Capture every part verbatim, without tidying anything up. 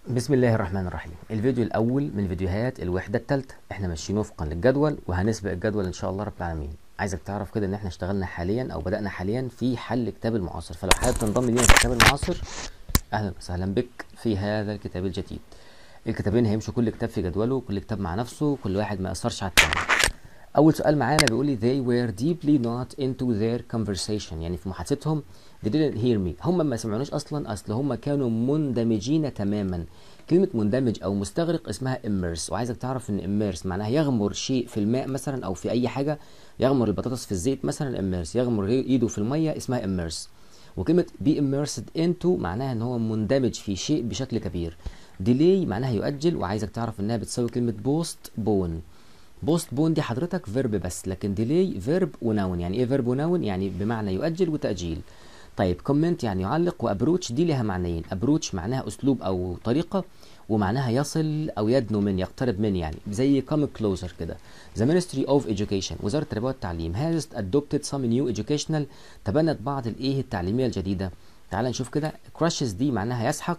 بسم الله الرحمن الرحيم. الفيديو الأول من فيديوهات الوحدة الثالثة، احنا ماشيين وفقا للجدول وهنسبق الجدول إن شاء الله رب العالمين. عايزك تعرف كده إن احنا اشتغلنا حاليا أو بدأنا حاليا في حل كتاب المعاصر، فلو حابب تنضم لينا في كتاب المعاصر أهلا وسهلا بك في هذا الكتاب الجديد. الكتابين هيمشوا كل كتاب في جدوله، كل كتاب مع نفسه، كل واحد ما يأثرش على التاني. أول سؤال معانا بيقول لي they were deeply not into their conversation، يعني في محادثتهم they didn't hear me، هم ما سمعونوش أصلا، أصل هم كانوا مندمجين تماما. كلمة مندمج أو مستغرق اسمها immerse، وعايزك تعرف إن immerse معناها يغمر شيء في الماء مثلا أو في أي حاجة، يغمر البطاطس في الزيت مثلا immerse، يغمر إيده في المية اسمها immerse. وكلمة be immersed into معناها إن هو مندمج في شيء بشكل كبير. delay معناها يؤجل، وعايزك تعرف إنها بتساوي كلمة postpone. بوست بون دي حضرتك فيرب بس، لكن ديلي فيرب وناون. يعني ايه فيرب وناون؟ يعني بمعنى يؤجل وتأجيل. طيب كومنت يعني يعلق، وابروتش دي لها معنيين. ابروتش معناها اسلوب او طريقه، ومعناها يصل او يدنو من، يقترب من، يعني زي come closer كده. The Ministry of Education وزارة التربية والتعليم has adopted some new educational، تبنت بعض الايه التعليمية الجديدة. تعال نشوف كده. crushes دي معناها يسحق،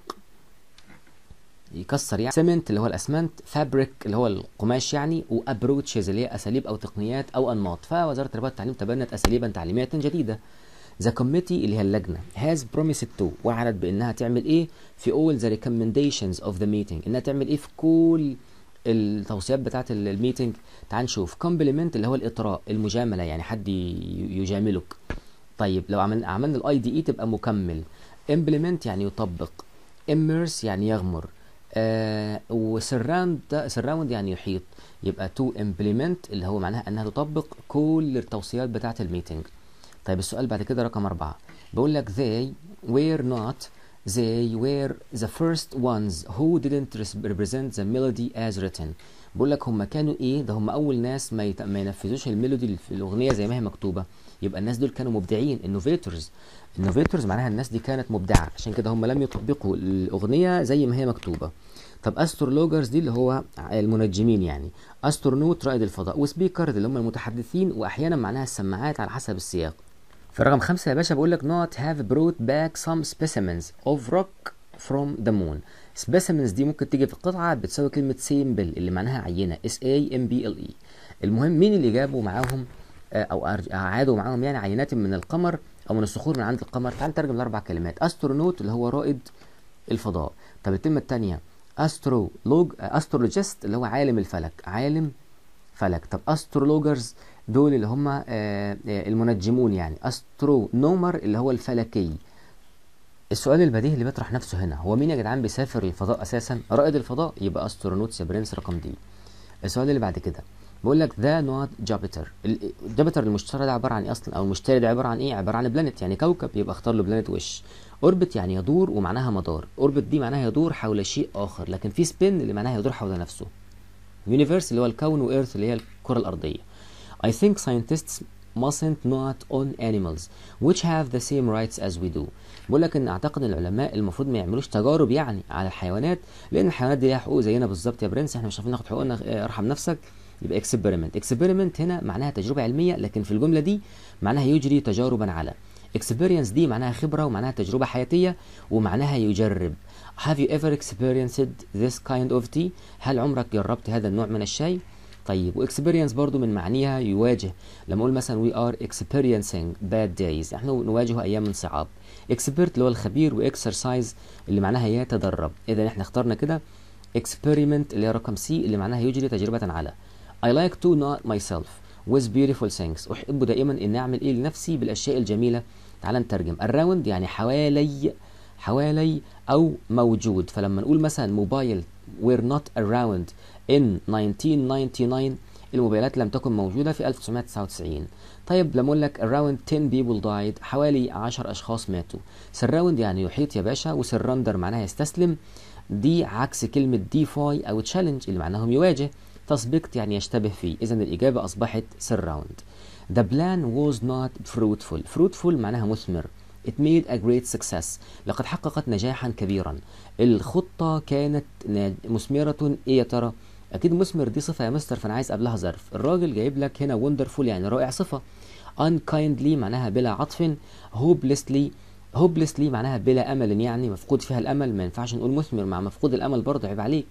يكسر يعني. سيمنت اللي هو الاسمنت، فابريك اللي هو القماش يعني، وابروتشز اللي هي اساليب او تقنيات او انماط. فوزاره التربيه والتعليم تبنت اساليبا تعليميه جديده. ذا كوميتي اللي هي اللجنه has promised to، وعدت بانها تعمل ايه في all the recommendations of the meeting، انها تعمل ايه في كل التوصيات بتاعه الميتنج. تعال نشوف. كومبلمنت اللي هو الاطراء، المجامله، يعني حد يجاملك. طيب لو عملنا عملنا الاي دي اي تبقى مكمل. implement يعني يطبق. immerse يعني يغمر. آه وسراوند سراوند يعني يحيط. يبقى to implement اللي هو معناها انها تطبق كل التوصيات بتاعه الميتنج. طيب السؤال بعد كده رقم أربعة بيقول لك they were not they were the first ones who didn't represent the melody as written. بيقول لك هم كانوا ايه ده، هم اول ناس ما, يت... ما ينفذوش الميلودي اللي في الاغنيه زي ما هي مكتوبه. يبقى الناس دول كانوا مبدعين، innovators. innovators معناها الناس دي كانت مبدعه، عشان كده هم لم يطبقوا الاغنيه زي ما هي مكتوبه. طب استرولوجرز دي اللي هو المنجمين يعني. استرونوت رائد الفضاء، وسبيكر اللي هم المتحدثين، واحيانا معناها السماعات على حسب السياق. في رقم خمسة يا باشا بقول لك not have brought back some specimens of rock from the moon. specimens دي ممكن تيجي في القطعة بتساوي كلمة sample اللي معناها عينة S A M B L E. المهم مين اللي جابوا معاهم أو أعادوا معاهم يعني عينات من القمر أو من الصخور من عند القمر. تعال نترجم الأربع كلمات. astronaut اللي هو رائد الفضاء. طب الكلمة الثانية astrolog astrologist اللي هو عالم الفلك، عالم فلك. طب استرولوجرز دول اللي هم المنجمون يعني. استرونومر اللي هو الفلكي. السؤال البديهي اللي بيطرح نفسه هنا، هو مين يا جدعان بيسافر للفضاء اساسا؟ رائد الفضاء، يبقى استرونوتس يا برنس، رقم دي. السؤال اللي بعد كده بقول لك ذا نوت جوبيتر. جوبيتر المشتري ده عباره عن ايه اصلا، او المشتري ده عباره عن ايه؟ عباره عن بلانت يعني كوكب، يبقى اختار له بلانت وش. اوربت يعني يدور ومعناها مدار، اوربت دي معناها يدور حول شيء اخر، لكن في سبين اللي معناها يدور حول نفسه. يونيفرس اللي هو الكون، وإيرث اللي هي الكرة الأرضية. I think scientists mustn't not on animals which have the same rights as we do. بقول لك ان اعتقد ان العلماء المفروض ما يعملوش تجارب يعني على الحيوانات، لان الحيوانات دي ليها حقوق زينا بالظبط يا برنس، احنا مش عارفين ناخد حقوقنا، ارحم نفسك. يبقى experiment. experiment هنا معناها تجربة علمية، لكن في الجملة دي معناها يجري تجاربا على. experience دي معناها خبرة ومعناها تجربة حياتية ومعناها يجرب. Have you ever experienced this kind of tea؟ هل عمرك جربت هذا النوع من الشاي؟ طيب واكسبيرينس برضو من معانيها يواجه. لما اقول مثلا we are experiencing bad days، احنا نواجه ايام من صعاب. expert اللي هو الخبير، واكسرسايز اللي معناها يتدرب. اذا احنا اخترنا كده experiment اللي هي رقم سي اللي معناها يجري تجربة على. I like to know myself with beautiful things. احب دائما ان اعمل ايه لنفسي بالاشياء الجميلة. تعال نترجم. around يعني حوالي، حوالي او موجود. فلما نقول مثلا موبايل were not around in nineteen ninety-nine، الموبايلات لم تكن موجودة في ألف وتسعمائة وتسعة وتسعين. طيب لما اقول لك around ten people died، حوالي عشر اشخاص ماتوا. surround يعني يحيط يا باشا، وسرندر معناها يستسلم. دي عكس كلمة defy او challenge اللي معناهم يواجه. تسبقت يعني يشتبه فيه، اذا الاجابة اصبحت surround. The plan was not fruitful. fruitful معناها مثمر. It made a great success. لقد حققت نجاحا كبيرا. الخطة كانت مثمرة. ايه يا ترى؟ اكيد مثمر دي صفة يا مستر، فانا عايز قبلها ظرف. الراجل جايب لك هنا wonderful يعني رائع صفة. unkindly معناها بلا عطف. hopelessly hopelessly معناها بلا امل، يعني مفقود فيها الامل، ما ينفعش نقول مثمر مع مفقود الامل برضه، عيب عليك.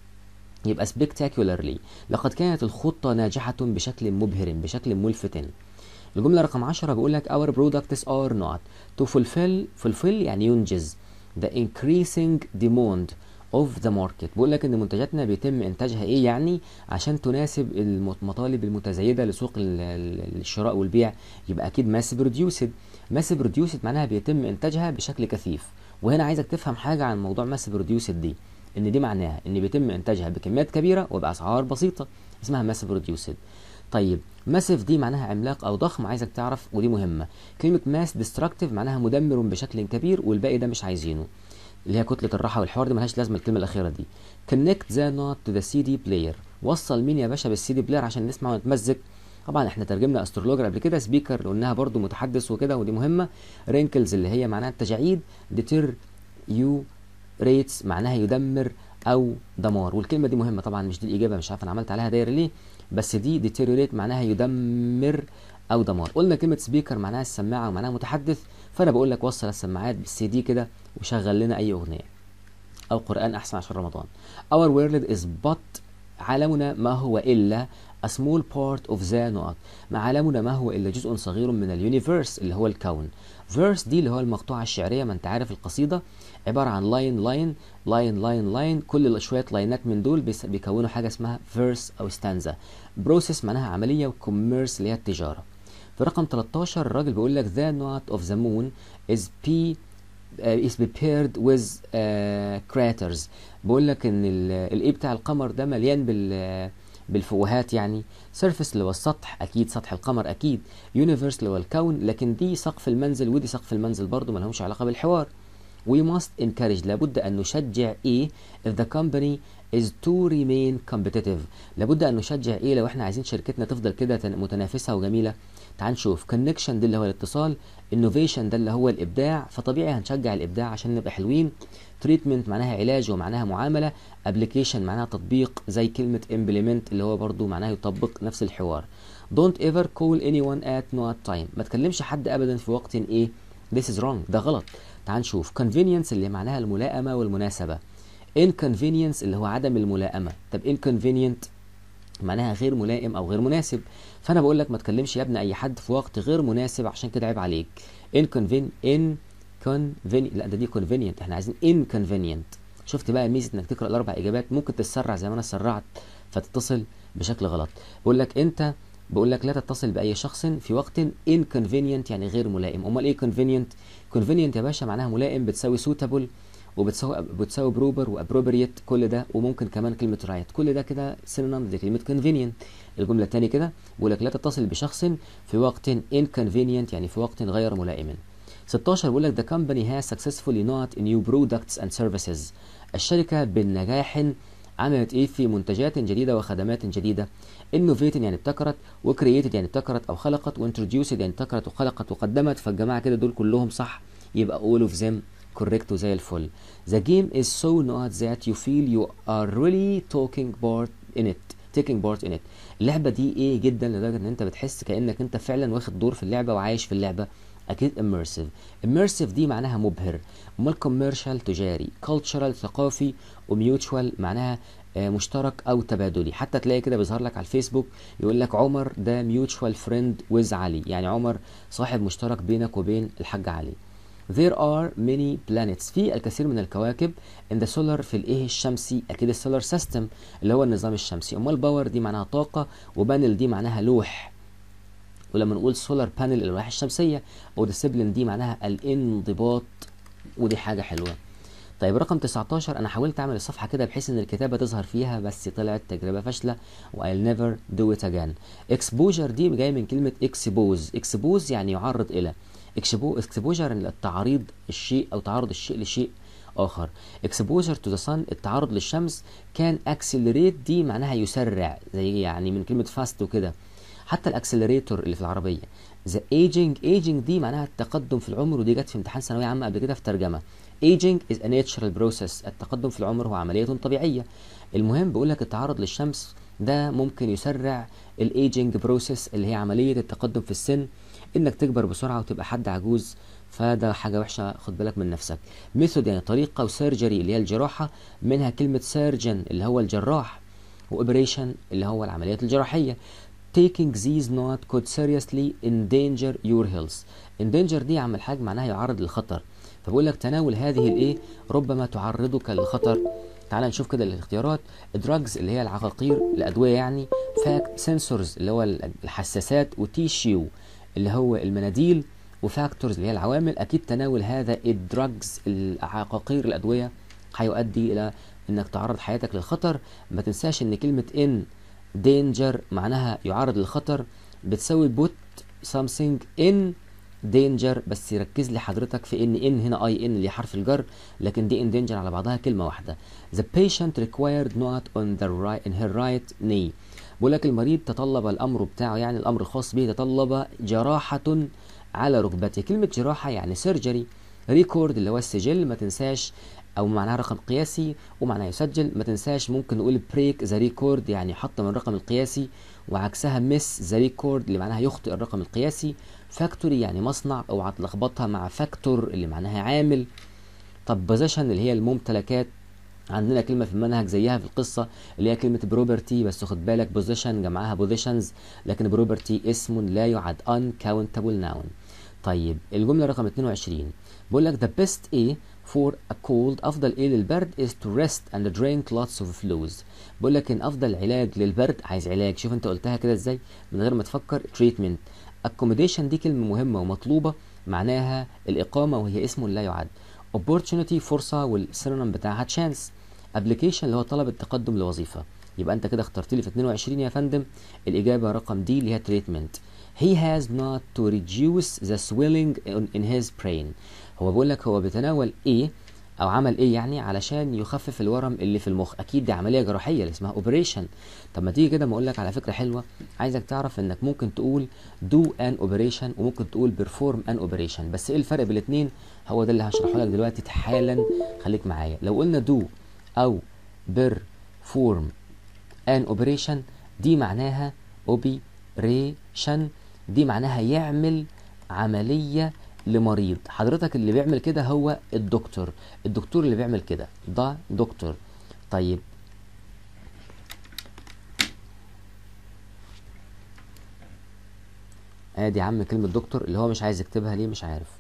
يبقى spectacularly لقد كانت الخطة ناجحة بشكل مبهر، بشكل ملفت. الجملة رقم عشرة بيقول لك our products are not to fulfill fulfill يعني ينجز the increasing demand of the market. بيقول لك ان منتجاتنا بيتم انتاجها ايه يعني عشان تناسب المطالب المتزايدة لسوق الشراء والبيع، يبقى اكيد mass produced. mass produced معناها بيتم انتاجها بشكل كثيف. وهنا عايزك تفهم حاجة عن موضوع mass produced دي، ان دي معناها ان بيتم انتاجها بكميات كبيرة وباسعار بسيطة، اسمها mass produced. طيب ماسيف دي معناها عملاق او ضخم، عايزك تعرف ودي مهمه. كلمه ماس ديستركتيف معناها مدمر بشكل كبير، والباقي ده مش عايزينه، اللي هي كتله الراحه والحوار دي ملهاش لازمه الكلمه الاخيره دي. كونكت ذا نوت تو ذا سي دي بلاير، وصل مين يا باشا بالسي دي بلاير عشان نسمع ونتمزج. طبعا احنا ترجمنا استرولوجر قبل كده، سبيكر قلناها برضو متحدث وكده ودي مهمه. رينكلز اللي هي معناها التجاعيد، ديتر يو ريتس معناها يدمر او دمار، والكلمه دي مهمه طبعا، مش دي الاجابه، مش عارف انا عملت عليها دايره ليه، بس دي deteriorate معناها يدمر او دمار. قلنا كلمه سبيكر معناها السماعه ومعناها متحدث، فانا بقول لك وصل السماعات بالسي دي كده وشغل لنا اي اغنيه او قران احسن عشان رمضان. our world is but عالمنا ما هو الا a small part of the not، ما عالمنا ما هو الا جزء صغير من اليونيفيرس اللي هو الكون. verse دي اللي هو المقطوعه الشعريه، ما انت عارف القصيده عباره عن لاين لاين لاين لاين لاين، كل شويه لاينات من دول بيكونوا حاجه اسمها فيرس او ستانزا. بروسيس معناها عمليه، وكوميرس اللي هي التجاره. في رقم تلتاشر الراجل بيقول لك the knot of the moon is p uh, is prepared with uh, craters. بيقول لك ان الايه بتاع القمر ده مليان بال بالفوهات، يعني سيرفيس اللي هو السطح، اكيد سطح القمر اكيد، يونيفرس اللي هو الكون، لكن دي سقف المنزل ودي سقف المنزل برضو ما لهمش علاقه بالحوار. We must encourage لابد أن نشجع إيه if the company is to remain competitive. لابد أن نشجع إيه لو إحنا عايزين شركتنا تفضل كده متنافسة وجميلة. تعال نشوف connection ده اللي هو الاتصال، innovation ده اللي هو الإبداع، فطبيعي هنشجع الإبداع عشان نبقى حلوين. treatment معناها علاج ومعناها معاملة، application معناها تطبيق زي كلمة implement اللي هو برضو معناها يطبق نفس الحوار. don't ever call anyone at no time، ما تكلمش حد أبدا في وقت إيه this is wrong، ده غلط. تعال نشوف convenience اللي معناها الملائمة والمناسبة، inconvenience اللي هو عدم الملائمة. طب inconvenient معناها غير ملائم أو غير مناسب، فأنا بقول لك ما تكلمش يا ابني أي حد في وقت غير مناسب عشان كده عيب عليك. inconven inconvenient لا ده دي convenient، احنا عايزين inconvenient. شفت بقى ميزة إنك تقرأ الأربع إجابات، ممكن تتسرع زي ما أنا سرعت فتتصل بشكل غلط. بقول لك أنت بقول لك لا تتصل بأي شخص في وقت inconvenient يعني غير ملائم. أمال إيه convenient؟ convenient يا باشا معناها ملائم، بتساوي suitable وبتساوي بتساوي proper وappropriate، كل ده، وممكن كمان كلمة right، كل ده كده synonym لكلمة convenient. الجملة الثانية كده بقول لك لا تتصل بشخص في وقت inconvenient يعني في وقت غير ملائم. ستاشر بقول لك the company has successfully not new products and services. الشركة بالنجاح عملت ايه في منتجات جديدة وخدمات جديدة. innovated يعني ابتكرت، وcreated يعني ابتكرت او خلقت، وintroduced يعني ابتكرت وخلقت وقدمت، فالجماعة كده دول كلهم صح، يبقى all of them correct وزي الفل. The game is so not that you feel you are really taking part in it taking part in it. اللعبة دي ايه جدا لدرجة ان انت بتحس كأنك انت فعلا واخد دور في اللعبة وعايش في اللعبة. اكيد immersive. immersive دي معناها مبهر. امال commercial تجاري، cultural ثقافي، وmutual معناها مشترك او تبادلي. حتى تلاقي كده بيظهر لك على الفيسبوك يقول لك عمر ده mutual friend with علي، يعني عمر صاحب مشترك بينك وبين الحاج علي. There are many planets، في الكثير من الكواكب in the solar في الايه الشمسي، اكيد السولار سيستم اللي هو النظام الشمسي. امال باور دي معناها طاقة، وبانل دي معناها لوح، ولما نقول سولار بانل الالواح الشمسية، او ديسيبلين دي معناها الانضباط، ودي حاجة حلوة. طيب رقم تسعتاشر انا حاولت اعمل الصفحه كده بحيث ان الكتابه تظهر فيها، بس طلعت تجربه فاشله و I'll never do it again. exposure دي جايه من كلمه expose، expose يعني يعرض الى، exposure التعريض الشيء او تعرض الشيء لشيء اخر. exposure to the sun التعرض للشمس. كان accelerate دي معناها يسرع، زي يعني من كلمه fast وكده، حتى الاكسلريتور اللي في العربيه. the aging aging دي معناها التقدم في العمر، ودي جت في امتحان ثانويه عامه قبل كده في ترجمه. aging is a natural process، التقدم في العمر هو عمليه طبيعيه. المهم بيقول لك التعرض للشمس ده ممكن يسرع الايجنج بروسيس اللي هي عمليه التقدم في السن، انك تكبر بسرعه وتبقى حد عجوز فده حاجه وحشه، خد بالك من نفسك. ميثود يعني طريقه، وسيرجري اللي هي الجراحه، منها كلمه سيرجن اللي هو الجراح، واوبريشن اللي هو العمليات الجراحيه. taking these not could seriously endanger your health. endanger دي يا عم الحاج معناها يعرض للخطر، فبقول لك تناول هذه الايه ربما تعرضك للخطر. تعال نشوف كده الاختيارات. drugs اللي هي العقاقير، الادويه يعني. fact sensors اللي هو الحساسات، وتيشيو اللي هو المناديل، وفاكتورز اللي هي العوامل. اكيد تناول هذا الدراجز العقاقير الادويه هيؤدي الى انك تعرض حياتك للخطر. ما تنساش ان كلمه ان danger معناها يعرض للخطر بتساوي put something in danger، بس ركز لي حضرتك في ان ان هنا اي ان اللي حرف الجر، لكن دي in danger على بعضها كلمه واحده. the patient required not on the right in her right knee. بقول لك المريض تطلب الامر بتاعه، يعني الامر الخاص به، تطلب جراحه على ركبته. كلمه جراحه يعني سيرجري. ريكورد اللي هو السجل، ما تنساش، او معناها رقم قياسي ومعناها يسجل. ما تنساش ممكن نقول بريك ذا ريكورد يعني حط من الرقم القياسي، وعكسها مس ذا ريكورد اللي معناها يخطئ الرقم القياسي. فاكتوري يعني مصنع، اوعى تلخبطها مع فاكتور اللي معناها عامل. طب بوزيشن اللي هي الممتلكات، عندنا كلمه في المنهج زيها في القصه اللي هي كلمه بروبرتي، بس خد بالك بوزيشن جمعها بوزيشنز، لكن بروبرتي اسم لا يعد uncountable noun. طيب الجمله رقم اتنين وعشرين بقول لك the best A for a cold، افضل ايه للبرد is to rest and drink lots of fluids. بقول لك ان افضل علاج للبرد، عايز علاج، شوف انت قلتها كده ازاي من غير ما تفكر، treatment. accommodation دي كلمه مهمه ومطلوبه، معناها الاقامه وهي اسم لا يعد. opportunity فرصه، والسينونيم بتاعها chance. application اللي هو طلب التقدم لوظيفه. يبقى انت كده اخترت لي في اتنين وعشرين يا فندم الاجابه رقم دي اللي هي treatment. he has not to reduce the swelling in his brain. هو بيقول لك هو بيتناول ايه او عمل ايه يعني علشان يخفف الورم اللي في المخ. اكيد دي عمليه جراحيه اللي اسمها اوبريشن. طب ما تيجي كده ما اقول لك على فكره حلوه، عايزك تعرف انك ممكن تقول do an operation وممكن تقول perform an operation، بس ايه الفرق بين الاثنين؟ هو ده اللي هشرحه لك دلوقتي حالا، خليك معايا. لو قلنا do او perform an operation دي معناها operation، دي معناها يعمل عمليه لمريض. حضرتك اللي بيعمل كده هو الدكتور، الدكتور اللي بيعمل كده ده دكتور. طيب ادي يا عم كلمة دكتور اللي هو مش عايز يكتبها ليه مش عارف.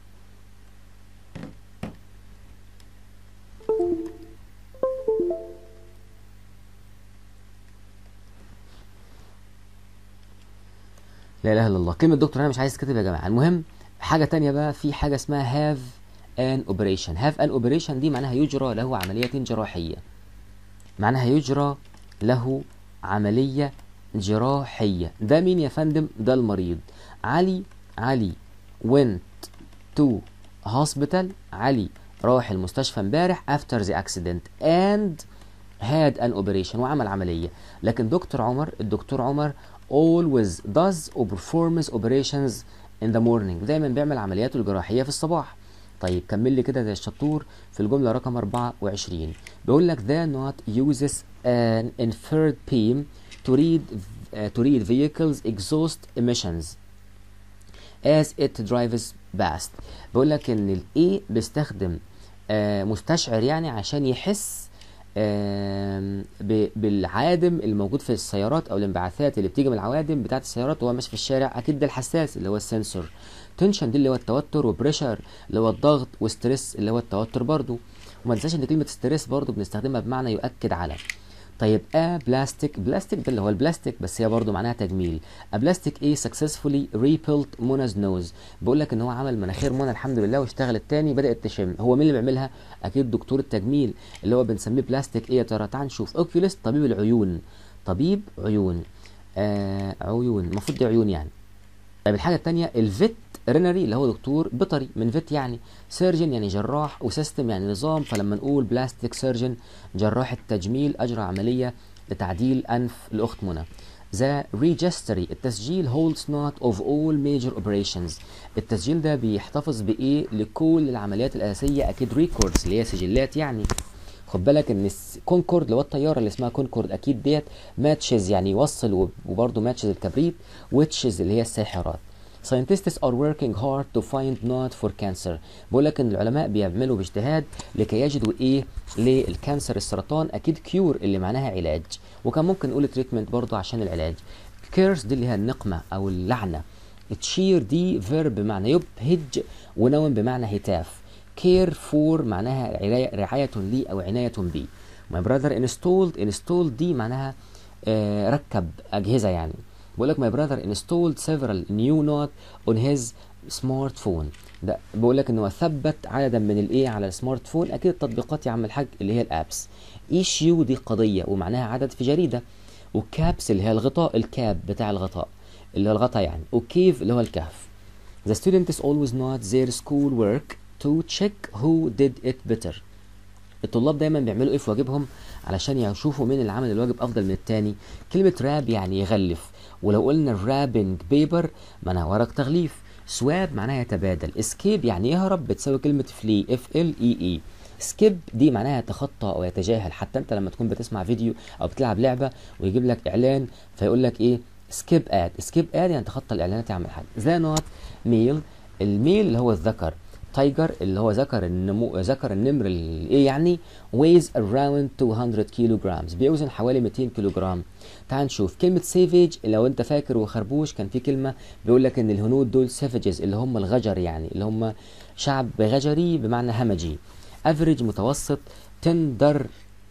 لا اله الا الله، كلمة دكتور انا مش عايز تكتب يا جماعة. المهم حاجة تانية بقى، في حاجة اسمها have an operation. have an operation دي معناها يجرى له عملية جراحية، معناها يجرى له عملية جراحية. ده مين يا فندم؟ ده المريض. علي علي went to hospital، علي راح المستشفى امبارح after the accident and had an operation وعمل عملية. لكن دكتور عمر، الدكتور عمر always does or performs operations in the morning، دايما بيعمل عملياته الجراحية في الصباح. طيب كمل لي كده زي الشطور في الجملة رقم أربعة وعشرين، بيقول لك the not uses an infrared beam to read uh, to read vehicles exhaust emissions as it drives past. بيقول لك ان الايه بيستخدم آه مستشعر يعني عشان يحس آه بالعادم الموجود في السيارات او الانبعاثات اللي بتيجي من العوادم بتاعت السيارات وهو ماشي في الشارع. اكيد ده الحساس اللي هو السنسور. تنشن دي اللي هو التوتر، وبريشر اللي هو الضغط، وستريس اللي هو التوتر برضو. وما تنساش ان كلمه ستريس برضو بنستخدمها بمعنى يؤكد على. طيب ا بلاستيك، بلاستيك ده اللي هو البلاستيك بس هي برضو معناها تجميل. ا بلاستيك ايه successfully repelled منا's nose، بيقول لك ان هو عمل مناخير منى الحمد لله واشتغلت تاني بدات تشم. هو مين اللي بيعملها؟ اكيد دكتور التجميل اللي هو بنسميه بلاستيك ايه يا ترى؟ تعال نشوف. اوكيوليست طبيب العيون، طبيب عيون آه عيون المفروض دي عيون يعني. طيب الحاجه الثانيه الفيت رينري اللي هو دكتور بيطري من فيت يعني. سيرجن يعني جراح، وسيستم يعني نظام، فلما نقول بلاستيك سيرجن جراح التجميل اجرى عمليه لتعديل انف الاخت منى. ذا ريجستري التسجيل holds not of all major operations، التسجيل ده بيحتفظ بايه لكل العمليات الاساسيه. اكيد ريكوردز اللي هي سجلات يعني. خد بالك ان كونكورد اللي هو الطياره اللي اسمها كونكورد اكيد ديت. ماتشز يعني يوصل وبرده ماتشز الكبريت، ويتشز اللي هي الساحرات. scientists are working hard to find not for cancer. بقول لك ان العلماء بيعملوا باجتهاد لكي يجدوا ايه للكانسر السرطان. اكيد كيور اللي معناها علاج، وكان ممكن نقول تريتمنت برضو عشان العلاج. كيرس دي اللي هي النقمه او اللعنه. تشير دي فيرب بمعنى يبهج، ونون بمعنى هتاف. كير فور معناها رعايه لي او عنايه بي. My brother installed installed دي معناها آه ركب اجهزه يعني. بقول لك my brother installed several new note on his smartphone. ده بقول لك ان هو ثبت عددا من الايه على السمارت فون. اكيد التطبيقات يا عم الحاج اللي هي الابس. ايشيو دي قضيه ومعناها عدد في جريده. وكابس اللي هي الغطاء، الكاب بتاع الغطاء اللي هو الغطاء يعني. وكيف اللي هو الكهف. The students always note their school work to check who did it better. الطلاب دايما بيعملوا ايه في واجبهم علشان يشوفوا مين اللي عمل الواجب افضل من التاني. كلمه راب يعني يغلف، ولو قلنا رابنج بيبر معناها ورق تغليف. سواب معناها يتبادل. اسكيب يعني يهرب، بتساوي كلمه فلي اف ال اي اي. سكيب دي معناها يتخطى او يتجاهل. حتى انت لما تكون بتسمع فيديو او بتلعب لعبه ويجيب لك اعلان فيقول لك ايه سكيب اد. سكيب اد يعني تخطى الاعلانات يا عم الحاج. ذا نوت ميل. الميل اللي هو الذكر. تايجر اللي هو ذكر النمو ذكر النمر ايه يعني. weighs around two hundred kilograms بيوزن حوالي مئتين كيلوغرام. تعال نشوف كلمه سيفيج. لو انت فاكر وخربوش كان في كلمه بيقول لك ان الهنود دول سيفيجز اللي هم الغجر يعني، اللي هم شعب غجري بمعنى همجي. افريج متوسط. تندر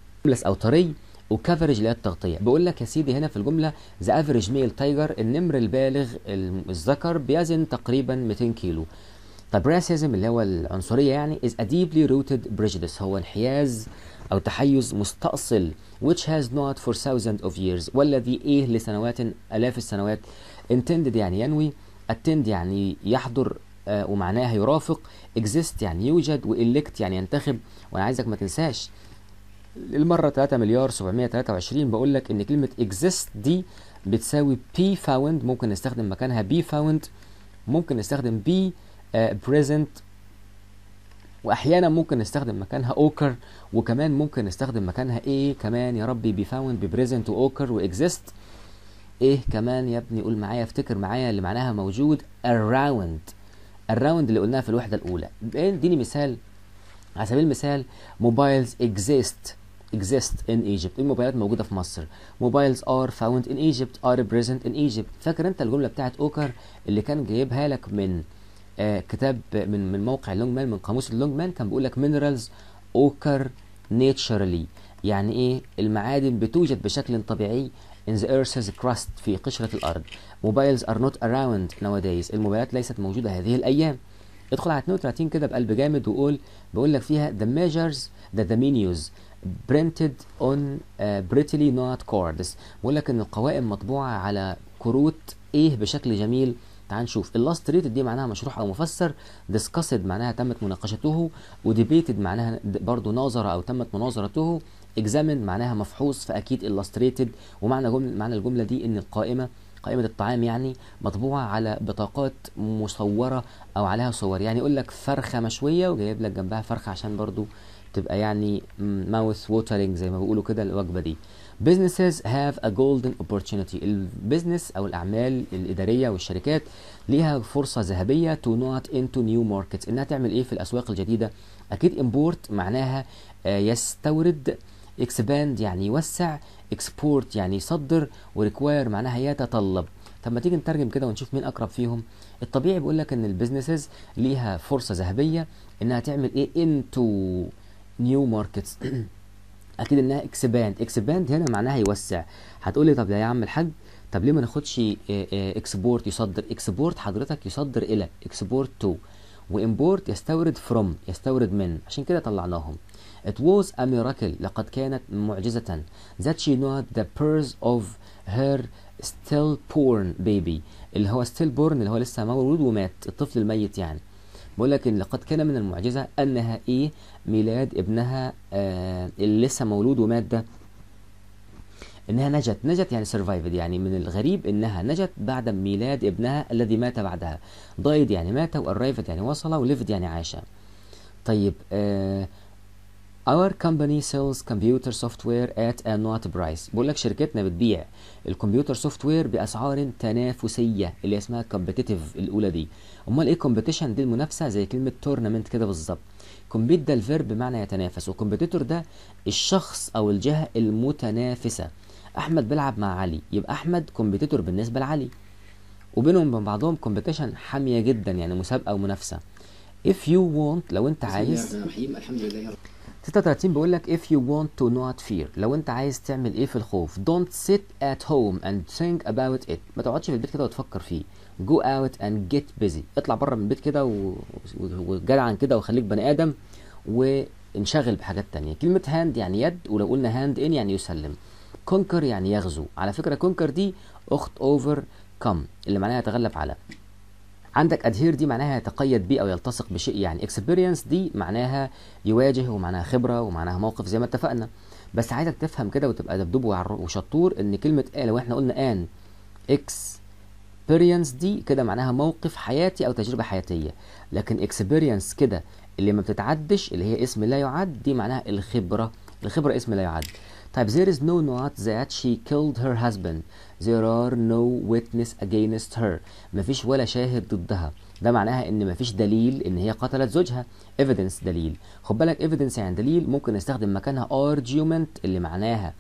او طري. وكفرج اللي هي التغطيه. بيقول لك يا سيدي هنا في الجمله ذا افريج ميل تايجر النمر البالغ الذكر بيزن تقريبا مئتين كيلو. طب راسيزم اللي هو العنصريه يعني is a deeply rooted prejudice هو انحياز او تحيز مستأصل which has not for thousands of years والذي ايه لسنوات الاف السنوات. intended يعني ينوي. attend يعني يحضر آه ومعناها يرافق. exist يعني يوجد. والect يعني ينتخب. وانا عايزك ما تنساش المره ثلاثة مليار سبعمائة وثلاثة وعشرين بقول لك ان كلمه exist دي بتساوي be found. ممكن نستخدم مكانها be found. ممكن نستخدم be بريزنت uh, واحيانا ممكن نستخدم مكانها اوكر. وكمان ممكن نستخدم مكانها ايه كمان يا ربي بي فاوند ببريزنت واوكر واكزيست. ايه كمان يا ابني قول معايا افتكر معايا اللي معناها موجود. around around اللي قلناها في الوحده الاولى. اديني مثال على سبيل المثال. موبايلز exist exist in Egypt. الموبايلات موجوده في مصر. موبايلز are found in Egypt are present in Egypt. فاكر انت الجمله بتاعت اوكر اللي كان جايبها لك من آه كتاب من من موقع لونجمان من قاموس اللونجمان. كان بيقول لك minerals occur naturally يعني ايه المعادن بتوجد بشكل طبيعي in the earth's crust في قشرة الارض. mobiles are not around nowadays الموبايلات ليست موجودة هذه الايام. ادخل على اثنين وثلاثين كده بقلب جامد وقول بقول لك فيها the measures the the menus printed on uh, prettily not cards. بقول لك ان القوائم مطبوعة على كروت ايه بشكل جميل. تعال نشوف. illustrated دي معناها مشروح او مفسر. discussed معناها تمت مناقشته. وdebated معناها برضو ناظر او تمت مناظرته. examined معناها مفحوص فاكيد illustrated. ومعنى جمله معنى الجمله دي ان القائمه قائمه الطعام يعني مطبوعه على بطاقات مصوره او عليها صور. يعني يقول لك فرخه مشويه وجايب لك جنبها فرخه عشان برضو تبقى يعني ماوث ووترنج زي ما بيقولوا كده الوجبه دي. businesses have a golden opportunity البيزنس او الاعمال الاداريه والشركات ليها فرصه ذهبيه to not into new markets انها تعمل ايه في الاسواق الجديده. اكيد import معناها يستورد. expand يعني يوسع. export يعني يصدر. وrequire معناها يتطلب. طب ما تيجي نترجم كده ونشوف مين اقرب فيهم. الطبيعي بيقول لك ان البيزنسز ليها فرصه ذهبيه انها تعمل ايه into new markets اكيد انها اكسباند. اكسباند هنا معناها يوسع. هتقولي طب يا عم الحاج طب ليه ما ناخدش اكسبورت يصدر. اكسبورت حضرتك يصدر الى اكسبورت تو. وامبورت يستورد فروم يستورد من. عشان كده طلعناهم. It was a miracle لقد كانت معجزة that she not the birth of her stillborn baby اللي هو stillborn اللي هو لسه مولود ومات الطفل الميت يعني. بقول لك ان لقد كان من المعجزه انها ايه ميلاد ابنها آه اللي لسه مولود ومات ده انها نجت. نجت يعني سرفايفد يعني من الغريب انها نجت بعد ميلاد ابنها الذي مات بعدها. دايد يعني مات. واررايفد يعني وصل. وليفد يعني عاش. طيب آه Our company sells computer software at a not price. بقول لك شركتنا بتبيع الكمبيوتر سوفت وير باسعار تنافسيه اللي اسمها competitive الاولى دي. امال ايه competition؟ دي المنافسه، زي كلمه tournament كده بالظبط. compete ده الفيرب بمعنى يتنافس، وكمبيتيتور ده الشخص او الجهه المتنافسه. احمد بيلعب مع علي، يبقى احمد كومبيتيتور بالنسبه لعلي، وبينهم وبين بعضهم كومبيتيشن حاميه جدا، يعني مسابقه ومنافسه. if you want لو انت عايز. بسم الله الرحمن الرحيم، الحمد لله. ستة وتلاتين بيقول لك if you want to not fear، لو انت عايز تعمل ايه في الخوف. don't sit at home and think about it، ما تقعدش في البيت كده وتفكر فيه. go out and get busy، اطلع بره من البيت كده وجدعا كده وخليك بني ادم وانشغل بحاجات تانية. كلمة hand يعني يد، ولو قلنا hand in يعني يسلم. conquer يعني يغزو. على فكرة conquer دي اخت overcome اللي معناها يتغلب على. عندك adhere دي معناها يتقيد بيه او يلتصق بشيء يعني. experience دي معناها يواجه، ومعناها خبرة، ومعناها موقف زي ما اتفقنا. بس عايزك تفهم كده وتبقى دبدوب وشطور ان كلمة آه لو احنا قلنا ان experience دي كده معناها موقف حياتي او تجربة حياتية، لكن experience كده اللي ما بتتعدش اللي هي اسم لا يعد دي معناها الخبرة. الخبرة اسم لا يعد. طيب there is no not that she killed her husband. there are no witness against her. مفيش ولا شاهد ضدها. ده معناها ان مفيش دليل ان هي قتلت زوجها. evidence دليل. خد بالك evidence يعني دليل، ممكن نستخدم مكانها argument اللي معناها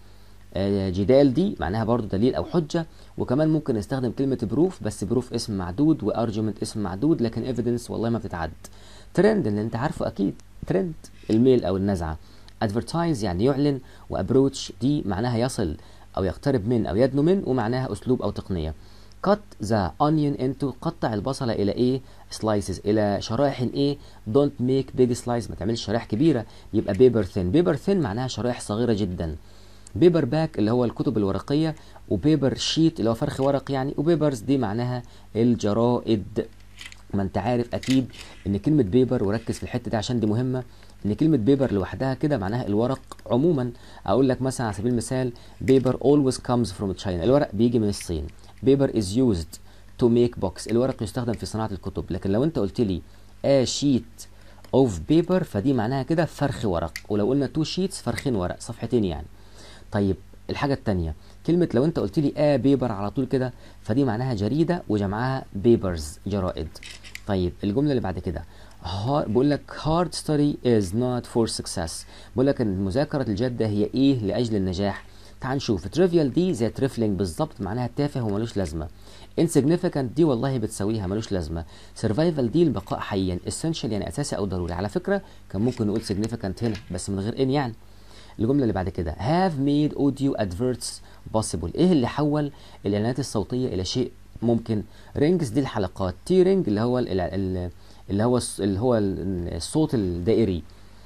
جدال، دي معناها برضو دليل او حجة. وكمان ممكن نستخدم كلمة بروف، بس بروف اسم معدود وارجيومنت اسم معدود، لكن ايفيدنس والله ما بتتعد. ترند اللي انت عارفه اكيد، ترند الميل او النزعة. ادفرتايز يعني يعلن، وابروتش دي معناها يصل او يقترب من او يدنو من، ومعناها اسلوب او تقنية. cut the onion into، قطع البصلة الى ايه؟ slices، الى شرائح ايه؟ don't make big slices، ما تعملش شرائح كبيرة. يبقى paper thin. paper thin معناها شرائح صغيرة جدا. بيبر باك اللي هو الكتب الورقية، وبيبر شيت اللي هو فرخ ورق يعني، وبيبرز دي معناها الجرائد. ما انت عارف اكيد ان كلمة بيبر، وركز في الحتة دي عشان دي مهمة، ان كلمة بيبر لوحدها كده معناها الورق عموما. اقول لك مثلا على سبيل المثال بيبر always comes from China، الورق بيجي من الصين. بيبر is used to make books، الورق يستخدم في صناعة الكتب. لكن لو انت قلت لي a sheet of paper فدي معناها كده فرخ ورق، ولو قلنا two sheets فرخين ورق، صفحتين يعني. طيب الحاجة التانية كلمة لو انت قلت لي اه بيبر على طول كده فدي معناها جريدة وجمعها بيبرز جرائد. طيب الجملة اللي بعد كده بقول لك hard study is not for success، بقول لك ان مذاكرة الجادة هي ايه لأجل النجاح. تعال نشوف trivial دي زي trifling بالظبط، معناها تافه وملوش لازمة. insignificant دي والله بتساويها ملوش لازمة. survival دي البقاء حيا. essential يعني اساسي او ضروري. على فكرة كان ممكن نقول significant هنا بس من غير ان يعني. الجملة اللي بعد كده have made audio adverts possible، ايه اللي حول الاعلانات الصوتية الى شيء ممكن؟ رينجز دي الحلقات. تيرنج اللي هو اللي هو اللي هو الصوت الدائري.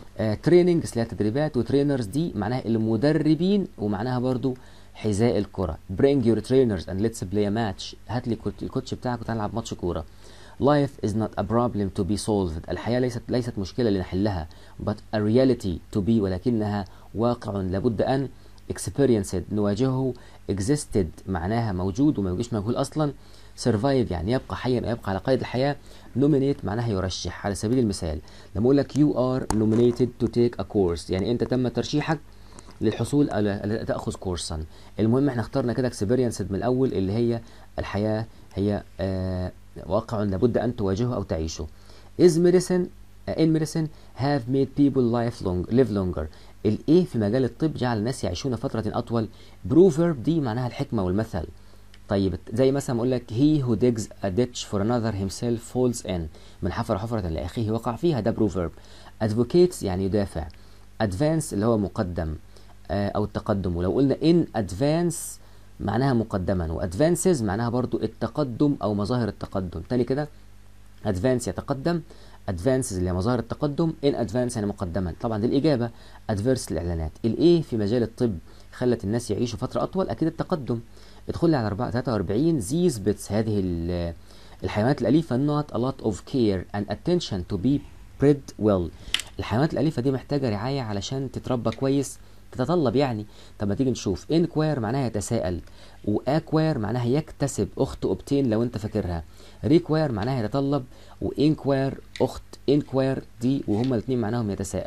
تريننج اللي هي تدريبات. وترينرز دي معناها المدربين، ومعناها برضو حذاء الكرة. bring your trainers and let's play a match، هات لي الكوتش بتاعك وتعال نلعب ماتش كورة. life is not a problem to be solved، الحياة ليست ليست مشكلة لنحلها. but a reality to be، ولكنها واقع لابد أن. experienced نواجهه. existed معناها موجود وما يوجدش مجهول أصلا. survive يعني يبقى حيا أو يبقى على قيد الحياة. nominate معناها يرشح. على سبيل المثال لما أقول لك you are nominated to take a course يعني أنت تم ترشيحك للحصول على تأخذ كورسا. المهم احنا اخترنا كده experienced من الأول اللي هي الحياة هي آه واقع لابد أن تواجهه أو تعيشه. is medicine uh, in medicine have made people life long live longer، الإيه في مجال الطب جعل الناس يعيشون فترة أطول. proverb دي معناها الحكمة والمثل. طيب زي مثلا أقول لك he who digs a ditch for another himself falls in، من حفر حفرة لأخيه وقع فيها، ده proverb. advocates يعني يدافع. advance اللي هو مقدم آه أو التقدم، ولو قلنا in advance معناها مقدما، وادفانسز معناها برضو التقدم او مظاهر التقدم. تاني كده ادفانس يتقدم، ادفانسز اللي هي مظاهر التقدم، ان ادفانس يعني مقدما. طبعا دي الاجابه. ادفيرس الاعلانات. الايه في مجال الطب خلت الناس يعيشوا فتره اطول، اكيد التقدم. ادخل لي على تلاتة وأربعين زيز بيتس، هذه الحيوانات الاليفه not a lot of care and attention to be bred well، الحيوانات الاليفه دي محتاجه رعايه علشان تتربى كويس، تتطلب يعني. طب ما تيجي نشوف انكواير معناها يتساءل، واكواير معناها يكتسب، اخت اوبتين لو انت فاكرها. ريكواير معناها يتطلب، وانكواير اخت انكواير دي، وهما الاثنين معناهم يتساءل.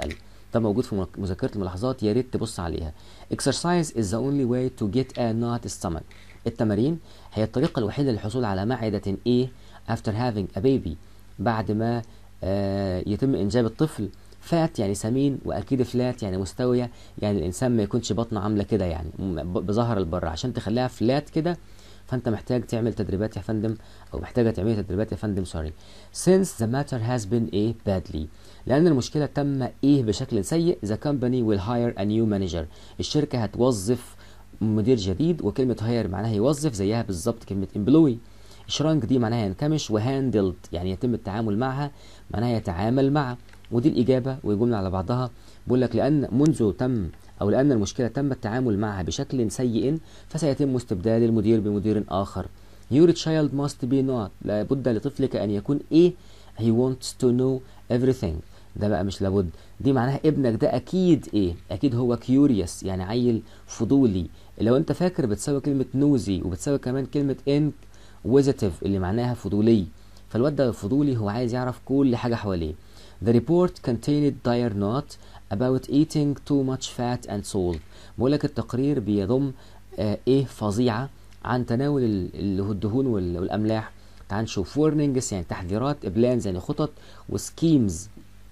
ده موجود في مذكرة الملاحظات، يا ريت تبص عليها. exercise is the only way to get a not stomach. التمارين هي الطريقة الوحيدة للحصول على معدة ايه after having a baby، بعد ما آه يتم انجاب الطفل. فات يعني سمين، واكيد فلات يعني مستوية، يعني الانسان ما يكونش بطنه عاملة كده يعني بظهر البر. عشان تخليها فلات كده فانت محتاج تعمل تدريبات يا فندم، او محتاجه تعملي تدريبات يا فندم سوري. since the matter has been a badly، لان المشكله تم ايه بشكل سيء. the company will hire a new manager، الشركه هتوظف مدير جديد، وكلمه hire معناها يوظف زيها بالظبط كلمه employee. shrunk دي معناها ينكمش، وهاندلد يعني يتم التعامل معها معناها يتعامل مع. ودي الاجابه والجمله على بعضها. بيقول لك لان منذ تم أو لأن المشكلة تم التعامل معها بشكل سيء فسيتم استبدال المدير بمدير آخر. Your child must be not، لابد لطفلك أن يكون إيه؟ he wants to know everything. ده بقى مش لابد، دي معناها ابنك ده أكيد إيه؟ أكيد هو curious يعني عيل فضولي. لو أنت فاكر بتساوي كلمة nosy، وبتساوي كمان كلمة inquisitive اللي معناها فضولي. فالواد ده فضولي، هو عايز يعرف كل حاجة حواليه. The report contained dire note about eating too much fat and salt. بقول لك التقرير بيضم آه ايه فظيعه عن تناول اللي هو الدهون والاملاح. تعال نشوف. warnings يعني تحذيرات، plans يعني خطط، وسكيمز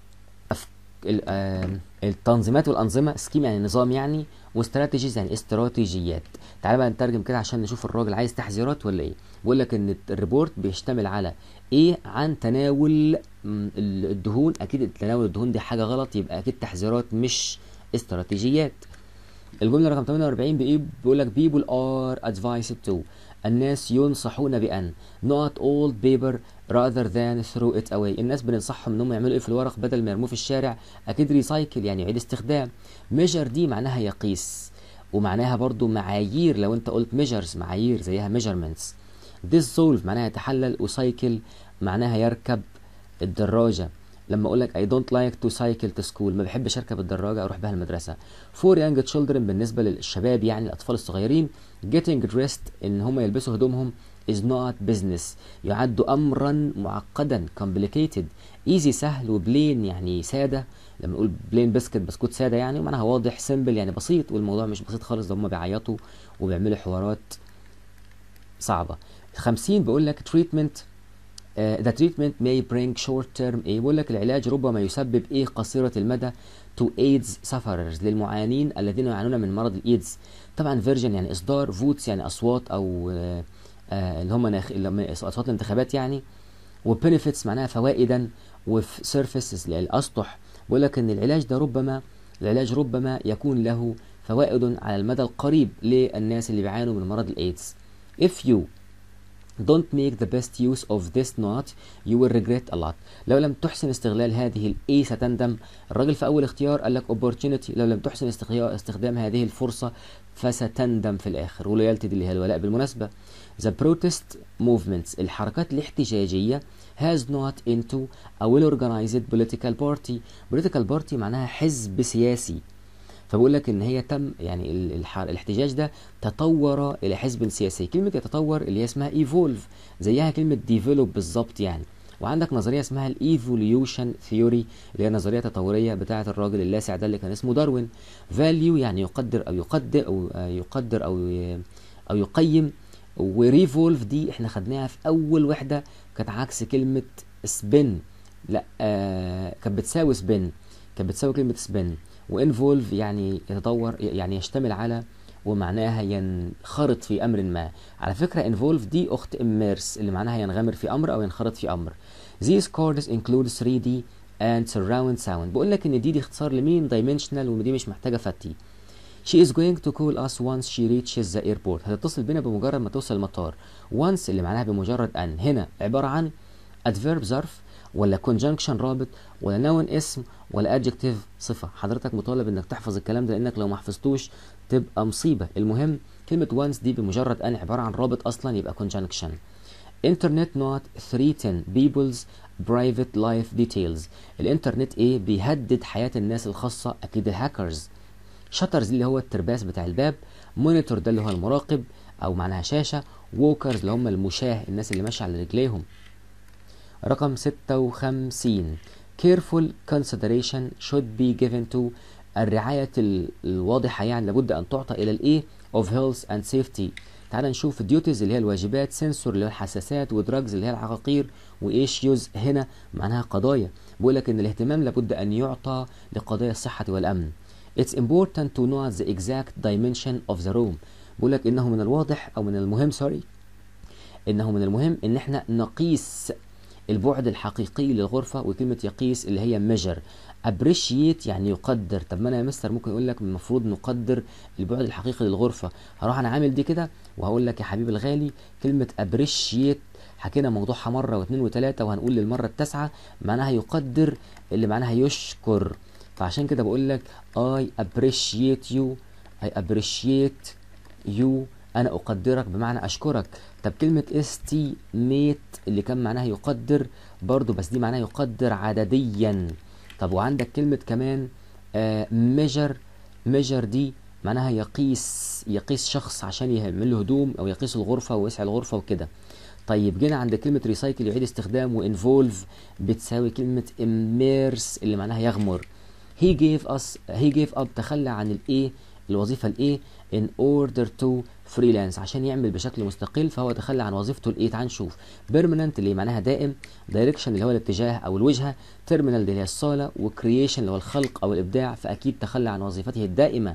آه التنظيمات والانظمه. سكيم يعني نظام يعني، واستراتيجيز يعني استراتيجيات. تعال بقى نترجم كده عشان نشوف الراجل عايز تحذيرات ولا ايه. بيقول لك ان الريبورت بيشتمل على ايه؟ عن تناول الدهون. اكيد تناول الدهون دي حاجه غلط، يبقى اكيد تحذيرات مش استراتيجيات. الجمله رقم ثمانية وأربعين بيقول لك people are advised to، الناس ينصحون بان not all paper rather than throw it away. الناس بننصحهم انهم يعملوا ايه في الورق بدل ما يرموه في الشارع. اكيد ريسايكل يعني يعيد استخدام. measure دي معناها يقيس، ومعناها برضو معايير. لو انت قلت measures معايير زيها measurements. dissolve معناها يتحلل، وسايكل معناها يركب الدراجة. لما اقول لك I don't like to cycle to school، ما بحبش اركب الدراجة اروح بها المدرسة. for young children بالنسبة للشباب يعني الاطفال الصغيرين. getting dressed ان هم يلبسوا هدومهم is not business، يعد امرا معقدا complicated. easy سهل، وبلين يعني سادة. لما نقول بلين بسكت بسكوت سادة يعني معناها واضح. simple يعني بسيط، والموضوع مش بسيط خالص، ده هم بيعيطوا وبيعملوا حوارات صعبة. خمسين بيقول لك treatment uh, the treatment may bring short term ايه. بيقول لك العلاج ربما يسبب ايه قصيرة المدى to AIDS sufferers، للمعانين الذين يعانون من مرض الايدز. طبعا version يعني اصدار، votes يعني اصوات او uh, uh, اللي هم نخ... اصوات الانتخابات يعني، وbenefits معناها فوائدا، وsurfaces للاسطح. بيقول لك ان العلاج ده ربما العلاج ربما يكون له فوائد على المدى القريب للناس اللي بيعانوا من مرض الايدز. if you don't make the best use of this note you will regret a lot. لو لم تحسن استغلال هذه الايه ستندم. الراجل في اول اختيار قال لك opportunity، لو لم تحسن استخدام هذه الفرصة فستندم في الاخر. ولويالتي دي اللي هي الولاء بالمناسبة. the protest movements الحركات الاحتجاجية has not into a well organized political party. political party معناها حزب سياسي. فبقول لك ان هي تم يعني الاحتجاج ده تطور الى حزب سياسي. كلمه يتطور اللي هي اسمها ايفولف، زيها كلمه ديفلوب بالظبط يعني. وعندك نظريه اسمها الايفوليوشن ثيوري اللي هي نظريه تطوريه بتاعه الراجل اللاسع ده اللي كان اسمه داروين. فاليو يعني يقدر او يقدر او يقدر او او يقيم. وريفولف دي احنا خدناها في اول وحده، كانت عكس كلمه سبين. لا آه كانت بتساوي سبين، كانت بتساوي كلمه سبين. وانفولف يعني يتطور يعني يشتمل على، ومعناها ينخرط في امر ما. على فكره انفولف دي اخت اميرس اللي معناها ينغمر في امر او ينخرط في امر. These chords include ثري دي and surround sound. بقول لك ان دي دي اختصار لمين؟ dimensional، ودي مش محتاجه فتي. She is going to call us once she reaches the airport. هتتصل بينا بمجرد ما توصل المطار. once اللي معناها بمجرد ان، هنا عباره عن adverb ظرف، ولا conjunction رابط، ولا noun اسم، ولا adjective صفة. حضرتك مطالب انك تحفظ الكلام ده، لانك لو ما حفظتوش تبقى مصيبة. المهم كلمة once دي بمجرد ان عبارة عن رابط اصلا، يبقى conjunction. internet not threaten people's private life details. الانترنت ايه؟ بيهدد حياة الناس الخاصة، اكيد الهاكرز. shutters اللي هو الترباس بتاع الباب. monitor ده اللي هو المراقب او معناها شاشة. walkers اللي هم المشاة، الناس اللي ماشية على رجليهم. رقم ستة وخمسين careful consideration should be given to الرعاية الواضحة يعني لابد أن تعطى إلى الإيه of health and safety. تعال نشوف duties اللي هي الواجبات، sensor اللي هي الحساسات، ودراجز اللي هي العقاقير، وإيشيوز هنا معناها قضايا. بقول لك إن الاهتمام لابد أن يعطى لقضايا الصحة والأمن. It's important to know the exact dimension of the room. بقول لك إنه من الواضح أو من المهم سوري إنه من المهم إن إحنا نقيس البعد الحقيقي للغرفة، وكلمة يقيس اللي هي measure. appreciate يعني يقدر. طب ما انا يا مستر ممكن اقول لك المفروض نقدر البعد الحقيقي للغرفة، هروح انا عامل دي كده وهقول لك يا حبيبي الغالي كلمة appreciate حكينا موضوعها مرة واثنين وثلاثة وهنقول للمرة التاسعة معناها يقدر اللي معناها يشكر. فعشان كده بقول لك I appreciate you I appreciate you انا اقدرك بمعنى اشكرك. طب كلمة estimate اللي كان معناها يقدر برضو، بس دي معناها يقدر عدديا. طب وعندك كلمة كمان آه measure measure دي معناها يقيس يقيس شخص عشان يعمل له هدوم او يقيس الغرفة ويسع الغرفة وكده. طيب جينا عند كلمة ريسايكل يعيد استخدام، وانفولف بتساوي كلمة immerse اللي معناها يغمر. he gave us he gave up تخلى عن الايه الوظيفة الايه in order to freelance عشان يعمل بشكل مستقل، فهو تخلى عن وظيفته الايه. تعال نشوف permanent اللي معناها دائم، direction اللي هو الاتجاه او الوجهة، terminal اللي هي الصالة، وcreation اللي هو الخلق او الابداع، فاكيد تخلى عن وظيفته الدائمة.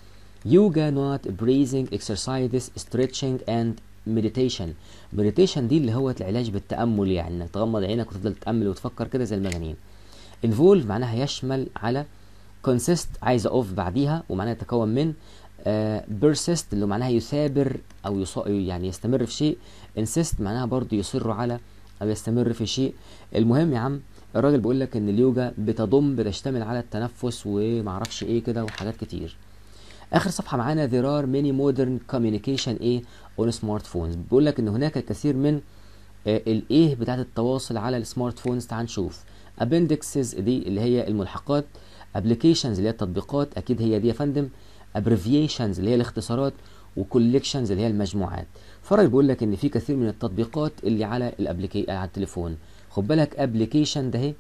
yoga not breathing exercises stretching and meditation. meditation دي اللي هو العلاج بالتأمل، يعني انك تغمض عينك وتفضل تتأمل وتفكر كده زي المجانين. involve معناها يشمل على، consist عايزة اوف بعديها ومعناها يتكون من، uh, persist اللي معناها يثابر او يص... يعني يستمر في شيء، insist معناها برضو يصر على او يستمر في شيء. المهم يا عم الراجل بيقول لك ان اليوجا بتضم بتشتمل على التنفس ومعرفش ايه كده وحاجات كتير. اخر صفحه معانا there are many modern communication ايه on smartphones. بيقول لك ان هناك الكثير من آه الايه بتاعت التواصل على السمارت فونز. تعال نشوف appendixes دي اللي هي الملحقات، applications اللي هي التطبيقات اكيد هي دي يا فندم، abbreviations اللي هي الاختصارات، وcollections اللي هي المجموعات. فرق بيقول لك ان في كثير من التطبيقات اللي على الابليكي على التليفون. خد بالك application ده اهي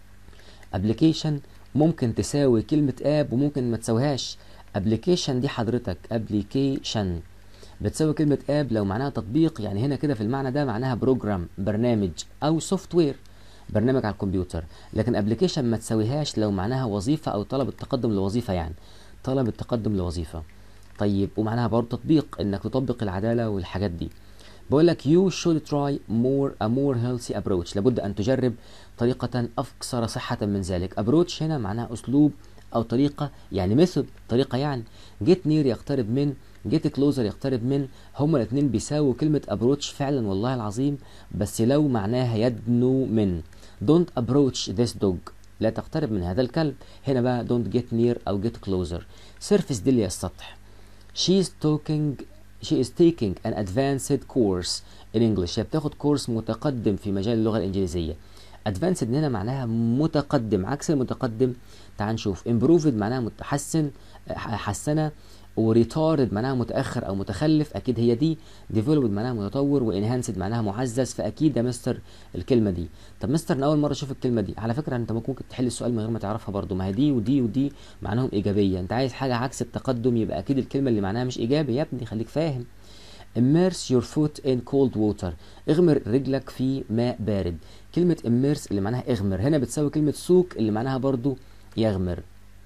application ممكن تساوي كلمه اب وممكن ما تساويهاش. application دي حضرتك application بتساوي كلمة اب لو معناها تطبيق، يعني هنا كده في المعنى ده معناها بروجرام برنامج او سوفت وير برنامج على الكمبيوتر، لكن application ما تساويهاش لو معناها وظيفة او طلب التقدم لوظيفة، يعني طلب التقدم لوظيفة. طيب ومعناها برضه تطبيق انك تطبق العدالة والحاجات دي. بقول لك you should try more a more healthy approach لابد ان تجرب طريقة اكثر صحة من ذلك. approach هنا معناها اسلوب او طريقة، يعني ميثود طريقة يعني. get near يقترب من، get closer يقترب من، هما الاثنين بيساووا كلمة approach فعلا والله العظيم، بس لو معناها يدنو من. don't approach this dog لا تقترب من هذا الكلب، هنا بقى don't get near او get closer. surface دي اللي هي السطح. she is talking she is taking an advanced course in English هي بتاخد كورس متقدم في مجال اللغة الإنجليزية. advanced هنا معناها متقدم، عكس المتقدم تعال نشوف improved معناها متحسن حسنة، وريتارد معناها متأخر أو متخلف أكيد هي دي، developed معناها متطور، وانهانسد معناها معزز، فأكيد يا مستر الكلمة دي. طب مستر أنا أول مرة أشوف الكلمة دي، على فكرة أنت ممكن تحل السؤال من غير ما تعرفها برضو، ما هي دي ودي ودي معناهم إيجابية، أنت عايز حاجة عكس التقدم يبقى أكيد الكلمة اللي معناها مش إيجابي يا ابني، خليك فاهم. immerse your foot in cold water اغمر رجلك في ماء بارد. كلمة immerse اللي معناها اغمر هنا بتساوي كلمة سوق اللي معناها برضو يغمر.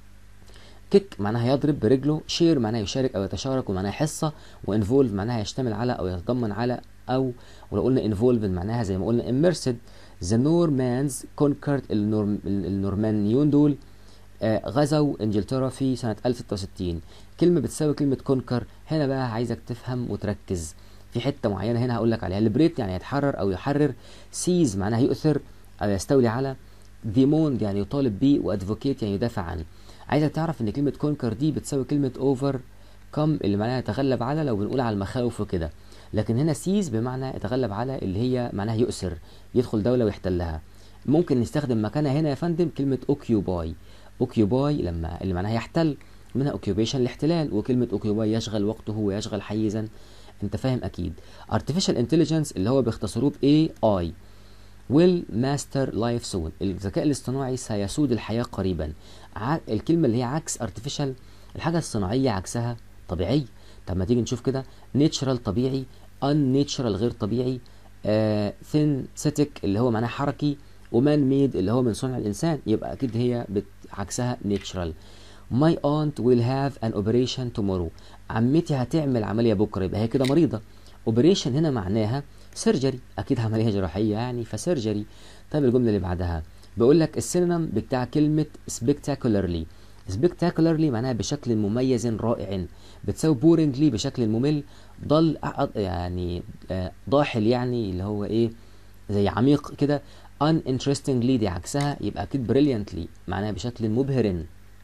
كيك معناها يضرب برجله، شير معناها يشارك او يتشارك ومعناها حصة، وانفولف معناها يشتمل على او يتضمن على، او ولو قلنا انفولف معناها زي ما قلنا immersed. the Normans conquered النورم النورمانيون دول آه غزوا انجلترا في سنة ألف وستة وستين. كلمة بتساوي كلمة كونكر، هنا بقى عايزك تفهم وتركز في حتة معينة هنا هقول لك عليها. ليبريت يعني يتحرر او يحرر، سيز معناها يؤثر او يستولي على، ديموند يعني يطالب بيه، وادفوكيت يعني يدافع عنه. عايزك تعرف ان كلمة كونكر دي بتساوي كلمة اوفر كم اللي معناها يتغلب على لو بنقول على المخاوف وكده، لكن هنا سيز بمعنى يتغلب على اللي هي معناها يؤثر يدخل دولة ويحتلها. ممكن نستخدم مكانها هنا يا فندم كلمة اوكيوباي. اوكيوباي لما اللي معناها يحتل، منها اوكيوبيشن الاحتلال، وكلمة اوكيوباي يشغل وقته ويشغل حيزا، انت فاهم اكيد. artificial intelligence اللي هو بيختصروه ب إيه آي. will master life soon. الذكاء الاصطناعي سيسود الحياة قريبا. ع... الكلمة اللي هي عكس artificial، الحاجة الصناعية عكسها طبيعي. طب ما تيجي نشوف كده، natural طبيعي، unnatural غير طبيعي، آه synthetic اللي هو معناه حركي، ومان ميد اللي هو من صنع الإنسان، يبقى أكيد هي بت... عكسها natural. My aunt will have an operation tomorrow. عمتي هتعمل عملية بكرة، يبقى هي كده مريضة. operation هنا معناها سيرجري، أكيد عملية جراحية يعني فسيرجري. طيب الجملة اللي بعدها بيقول لك السينونيم بتاع كلمة spectacularly. spectacularly معناها بشكل مميز رائع، بتساوي boringly بشكل ممل، ضل يعني ضاحل يعني اللي هو ايه زي عميق كده. uninterestingly دي عكسها، يبقى أكيد brilliantly معناها بشكل مبهر،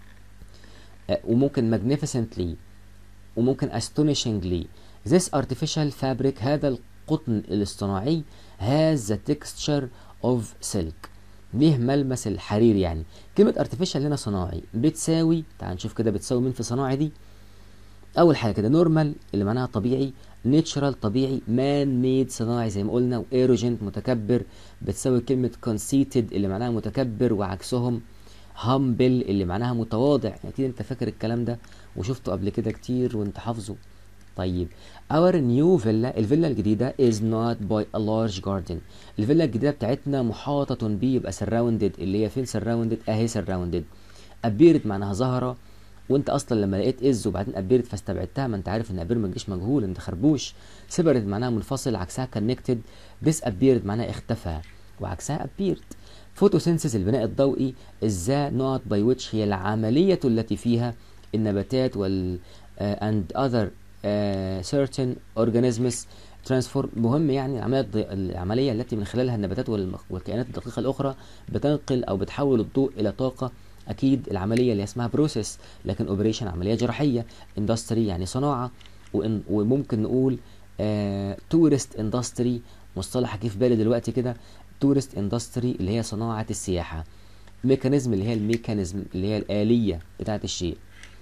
وممكن magnificently، وممكن astonishingly. This artificial fabric هذا القطن الاصطناعي has the texture of silk ليه ملمس الحرير. يعني كلمة artificial هنا صناعي بتساوي، تعال نشوف كده بتساوي مين في صناعي دي. أول حاجة كده normal اللي معناها طبيعي، natural طبيعي، man made صناعي زي ما قلنا، و arrogant متكبر بتساوي كلمة conceited اللي معناها متكبر وعكسهم humble اللي معناها متواضع. اكيد انت فاكر الكلام ده وشفته قبل كده كتير وانت حافظه. طيب our new villa، الفيلا الجديدة is not by a large garden. الفيلا الجديدة بتاعتنا محاطة ب، يبقى surrounded اللي هي فين surrounded اهي surrounded. appeared معناها ظهر، وانت اصلا لما لقيت is وبعدين appeared فاستبعدتها، ما انت عارف ان appear ما تجيش مجهول، انت خربوش. separate معناها منفصل، عكسها connected. disappeared معناها اختفى وعكسها appeared. photosynthesis البناء الضوئي is the not by which هي العملية التي فيها النباتات وال uh, and other uh, certain organisms transform. مهم يعني العملية العملية التي من خلالها النباتات والكائنات الدقيقة الأخرى بتنقل أو بتحول الضوء إلى طاقة. أكيد العملية اللي اسمها process. لكن operation عملية جراحية. industry يعني صناعة، وممكن نقول uh, tourist industry مصطلح جه في بالي دلوقتي كده، tourist industry اللي هي صناعة السياحة. ميكانيزم اللي هي الميكانيزم اللي هي الآلية بتاعة الشيء.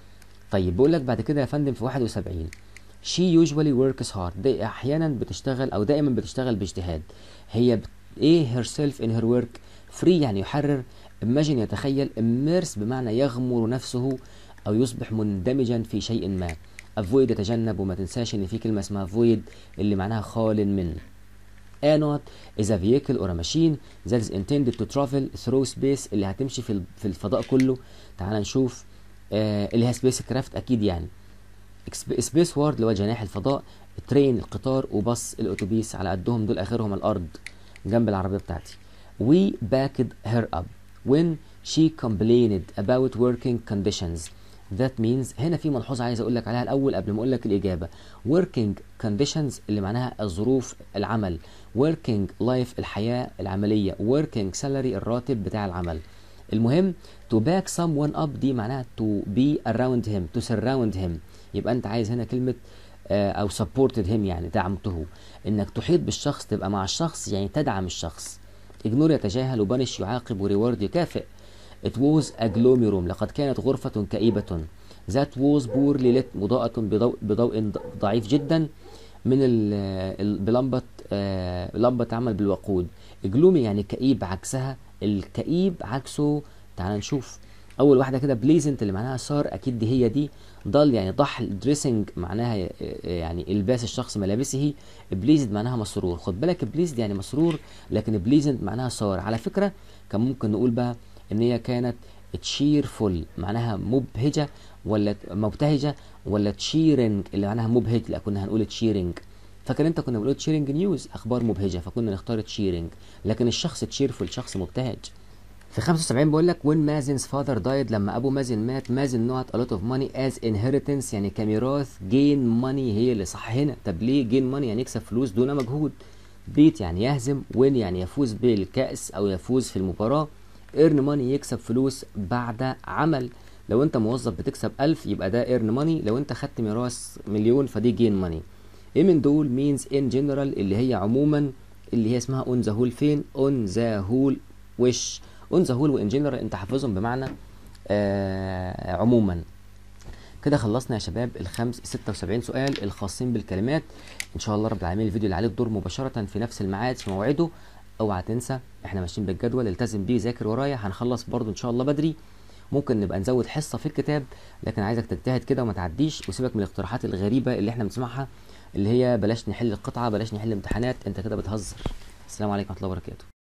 طيب بقول لك بعد كده يا فندم في واحد وسبعين she usually works hard، دي أحيانا بتشتغل أو دائما بتشتغل باجتهاد. هي بت... إيه herself in her work. free يعني يحرر، imagine يتخيل، immerse بمعنى يغمر نفسه أو يصبح مندمجا في شيء ما. avoid يتجنب، وما تنساش إن في كلمة اسمها void اللي معناها خال من. A not is a vehicle or a machine that is intended to travel through space اللي هتمشي في في الفضاء كله. تعال نشوف آه اللي هي سبيس كرافت أكيد يعني. سبيس وورد اللي هو جناح الفضاء، ترين القطار، وباص الأتوبيس، على قدهم دول آخرهم الأرض جنب العربية بتاعتي. We backed her up when she complained about working conditions. That means هنا في ملحوظة عايز أقول لك عليها الأول قبل ما أقول لك الإجابة. working conditions اللي معناها الظروف العمل، working life الحياة العملية، working salary الراتب بتاع العمل. المهم to back someone up دي معناها to be around him، to surround him. يبقى أنت عايز هنا كلمة آه أو supported him يعني دعمته. إنك تحيط بالشخص، تبقى مع الشخص يعني تدعم الشخص. ignore يتجاهل، وبانش يعاقب، وريورد يكافئ. It was a gloomy room لقد كانت غرفة كئيبة. That was poorly lit مضاءة بضوء, بضوء ضعيف جدا من ال بلمبة آه لمبة عمل بالوقود. gloomy يعني كئيب، عكسها الكئيب عكسه. تعال نشوف أول واحدة كده pleasant اللي معناها صار، أكيد دي هي دي. ضل يعني ضحل، dressing معناها يعني الباس الشخص ملابسه. pleased معناها مسرور. خد بالك pleased يعني مسرور، لكن pleasant معناها صار. على فكرة كان ممكن نقول بقى ان هي كانت cheerful معناها مبهجة ولا مبتهجة، ولا cheering اللي معناها مبهج، لا كنا هنقول cheering. فاكر انت كنا بنقول cheering news اخبار مبهجة، فكنا نختار cheering. لكن الشخص cheerful شخص مبتهج. في خمسة وسبعين بقول لك when Mazen's father died لما ابو مازن مات. مازن not a lot of money as inheritance يعني كميراث. gain money هي اللي صح هنا. طب ليه gain money يعني يكسب فلوس دون مجهود. beat يعني يهزم. win يعني يفوز بالكأس او يفوز في المباراة. earn money يكسب فلوس بعد عمل. لو انت موظف بتكسب ألف يبقى ده earn money، لو انت خدت ميراث مليون فدي gain money. ايه من دول means in general اللي هي عموما، اللي هي اسمها on the whole فين on the whole وش. on the whole وin general انت حافظهم بمعنى آه عموما. كده خلصنا يا شباب الخمس ستة وسبعين سؤال الخاصين بالكلمات. ان شاء الله رب العالمين الفيديو اللي عليه الدور مباشرة في نفس الميعاد في موعده اوعى تنسى احنا ماشيين بالجدول، التزم بيه، ذاكر ورايا، هنخلص برضو ان شاء الله بدري. ممكن نبقى نزود حصه في الكتاب، لكن عايزك تجتهد كده وما تعديش، وسيبك من الاقتراحات الغريبه اللي احنا بنسمعها، اللي هي بلاش نحل القطعه، بلاش نحل امتحانات، انت كده بتهزر. السلام عليكم ورحمه الله وبركاته.